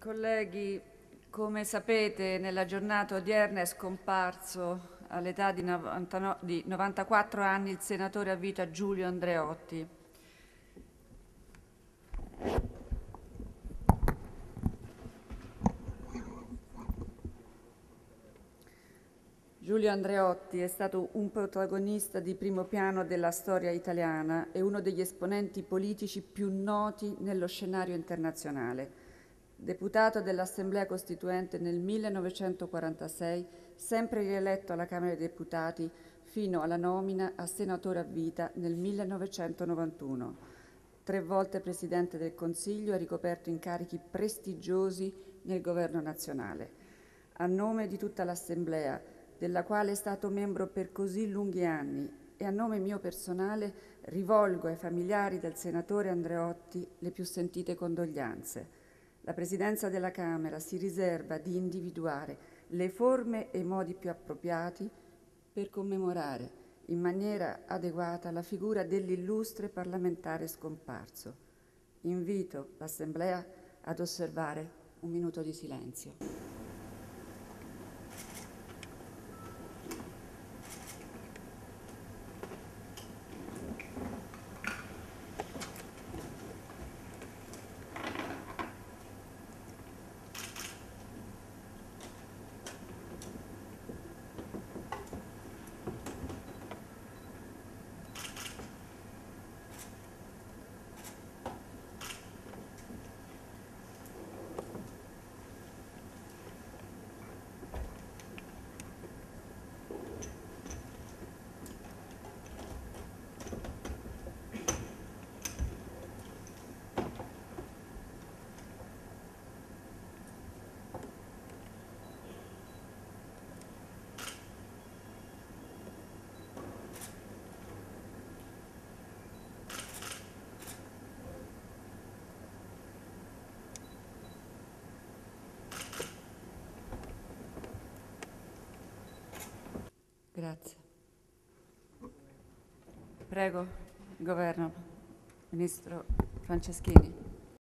Colleghi, come sapete, nella giornata odierna è scomparso all'età di 94 anni il senatore a vita Giulio Andreotti. Giulio Andreotti è stato un protagonista di primo piano della storia italiana e uno degli esponenti politici più noti nello scenario internazionale. Deputato dell'Assemblea Costituente nel 1946, sempre rieletto alla Camera dei Deputati fino alla nomina a senatore a vita nel 1991. 3 volte Presidente del Consiglio, ha ricoperto incarichi prestigiosi nel Governo nazionale. A nome di tutta l'Assemblea, della quale è stato membro per così lunghi anni, e a nome mio personale rivolgo ai familiari del senatore Andreotti le più sentite condoglianze. La Presidenza della Camera si riserva di individuare le forme e i modi più appropriati per commemorare in maniera adeguata la figura dell'illustre parlamentare scomparso. Invito l'Assemblea ad osservare un minuto di silenzio. Grazie. Prego, il Governo. Ministro Franceschini.